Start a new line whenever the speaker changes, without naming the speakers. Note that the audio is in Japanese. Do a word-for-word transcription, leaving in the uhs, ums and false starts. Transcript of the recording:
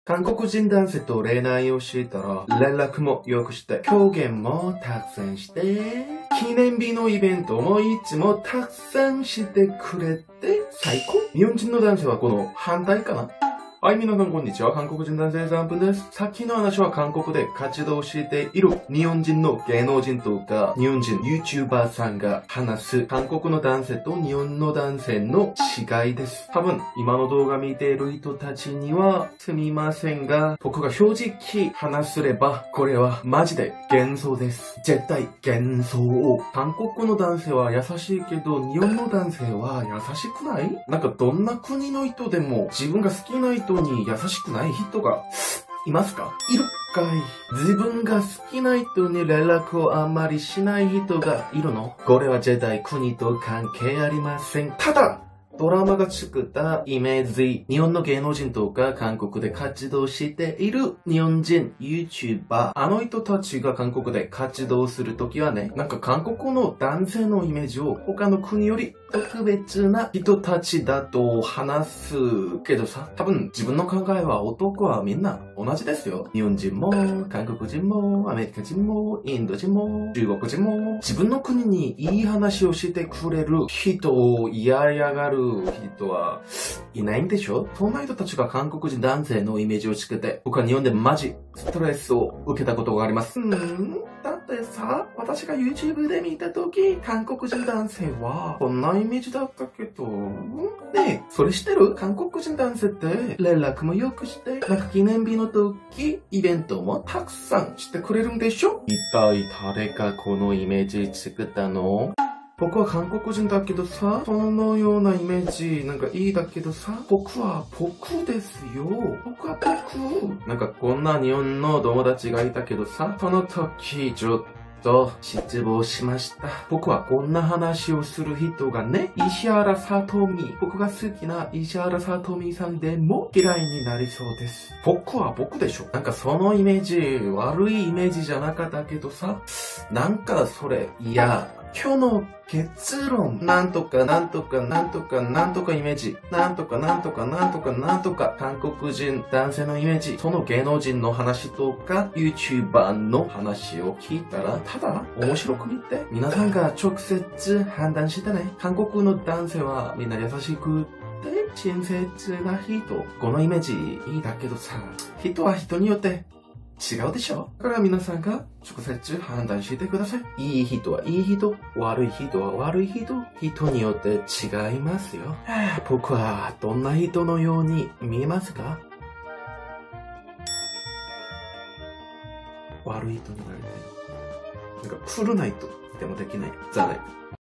韓国人男性と恋愛をしていたら、連絡もよくして、表現もたくさんして、記念日のイベントもいつもたくさんしてくれて、最高。日本人の男性はこの反対かな。はい、皆さんこんにちは。韓国人男性さんぷんです。さっきの話は韓国で活動している日本人の芸能人とか日本人 YouTuber さんが話す韓国の男性と日本の男性の違いです。多分今の動画見ている人たちにはすみませんが、僕が正直話すればこれはマジで幻想です。絶対幻想。韓国の男性は優しいけど日本の男性は優しくない？なんかどんな国の人でも自分が好きな人に優しくない人がいますか？いるかい。自分が好きな人に連絡をあんまりしない人がいるの？これは絶対国と関係ありません。ただドラマが作ったイメージ、日本の芸能人とか韓国で活動している日本人 YouTuber、あの人たちが韓国で活動するときはね、なんか韓国の男性のイメージを他の国より特別な人たちだと話すけどさ、多分自分の考えは男はみんな同じですよ。日本人も、韓国人も、アメリカ人も、インド人も、中国人も、自分の国にいい話をしてくれる人を嫌々がる人はいないんでしょ？そんな人たちが韓国人男性のイメージを作って、僕は日本でマジストレスを受けたことがあります。うーん、だってさ、私が YouTube で見たとき、韓国人男性はこんなイメージだったけど、ねえ、それ知ってる？韓国人男性って連絡もよくして、なんか記念日の時、イベントもたくさんしてくれるんでしょ？一体誰がこのイメージ作ったの？僕は韓国人だけどさ、そのようなイメージなんかいいだけどさ、僕は僕ですよ。僕は僕。なんかこんな日本の友達がいたけどさ、その時ちょっと失望しました。僕はこんな話をする人がね、石原さとみ、僕が好きな石原さとみさんでも嫌いになりそうです。僕は僕でしょ。なんかそのイメージ、悪いイメージじゃなかったけどさ、なんかそれ、いや、今日の結論、なんとかなんとかなんとかなんとかイメージ、なんとかなんとかなんとかなんとか韓国人男性のイメージ、その芸能人の話とか YouTuber の話を聞いたら、ただ面白く見て、皆さんが直接判断してね。韓国の男性はみんな優しくて親切な人。このイメージいいだけどさ、人は人によって違うでしょ？だから皆さんが直接判断してください。いい人はいい人、悪い人は悪い人、人によって違いますよ。僕はどんな人のように見えますか？悪い人になりたい。なんかクールな人でもできない。残念。